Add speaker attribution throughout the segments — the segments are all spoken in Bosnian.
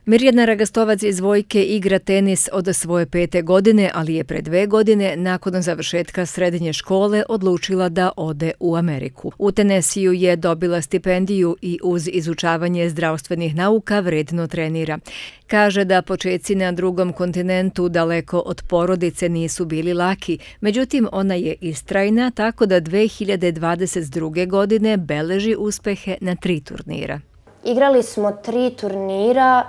Speaker 1: Mirjana Ragastovac iz Vojke igra tenis od svoje 5. godine, ali je pre 2 godine, nakon završetka srednje škole, odlučila da ode u Ameriku. U Tenesiju je dobila stipendiju i uz izučavanje zdravstvenih nauka vredno trenira. Kaže da počeci na drugom kontinentu daleko od porodice nisu bili laki, međutim ona je istrajna, tako da 2022. godine beleži uspehe na 3 turnira.
Speaker 2: Igrali smo 3 turnira.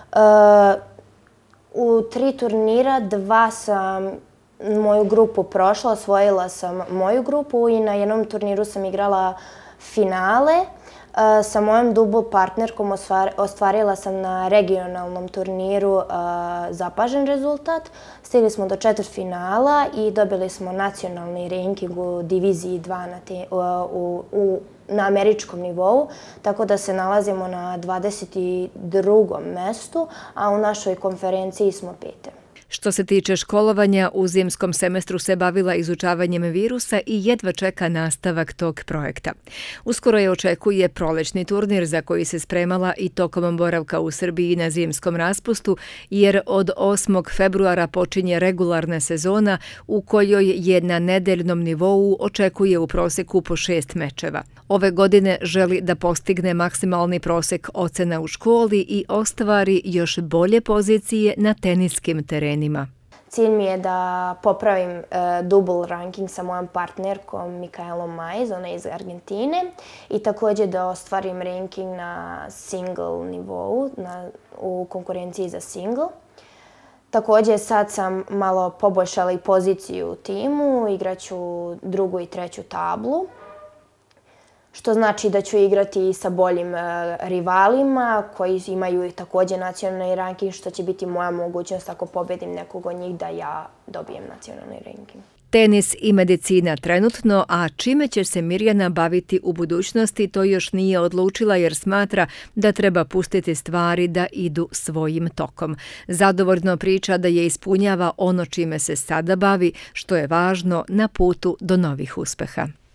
Speaker 2: U 3 turnira 2 sam moju grupu prošla, osvojila sam moju grupu i na jednom turniru sam igrala finale. Sa mojom dubl partnerkom ostvarila sam na regionalnom turniru zapažen rezultat. Stigli smo do četvrtfinala i dobili smo nacionalni ranking u diviziji 2 na američkom nivou, tako da se nalazimo na 22. mestu, a u našoj konferenciji smo 5.
Speaker 1: Što se tiče školovanja, u zimskom semestru se bavila izučavanjem virusa i jedva čeka nastavak tog projekta. Uskoro je očekuje prolećni turnir za koji se spremala i tokom boravka u Srbiji na zimskom raspustu, jer od 8. februara počinje regularna sezona u kojoj je na nedeljnom nivou očekuje u proseku po 6 mečeva. Ove godine želi da postigne maksimalni prosek ocena u školi i ostvari još bolje pozicije na teniskim terenima.
Speaker 2: Cilj mi je da popravim dubl ranking sa mojom partnerkom Mikaelom Majez, ona je iz Argentine, i također da ostvarim ranking na single nivou, u konkurenciji za single. Također sad sam malo poboljšala i poziciju u timu, igraću 2. i 3. tablu, što znači da ću igrati sa boljim rivalima koji imaju također nacionalni ranking, što će biti moja mogućnost ako pobedim nekog od njih da ja dobijem nacionalni ranking.
Speaker 1: Tenis i medicina trenutno, a čime će se Mirjana baviti u budućnosti, to još nije odlučila jer smatra da treba pustiti stvari da idu svojim tokom. Zadovoljno priča da je ispunjava ono čime se sada bavi, što je važno na putu do novih uspeha.